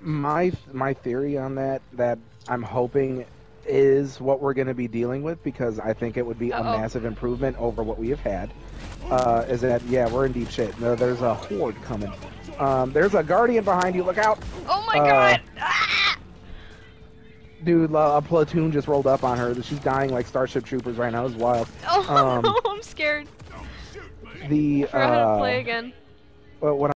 My theory on that I'm hoping is what we're going to be dealing with, because I think it would be a massive improvement over what we have had. Is that, yeah, we're in deep shit. No, there's a horde coming. There's a guardian behind you. Look out! Oh my god! Ah! Dude, a platoon just rolled up on her. She's dying like Starship Troopers right now. It's wild. Oh no, I'm scared. The I forgot how to play again. What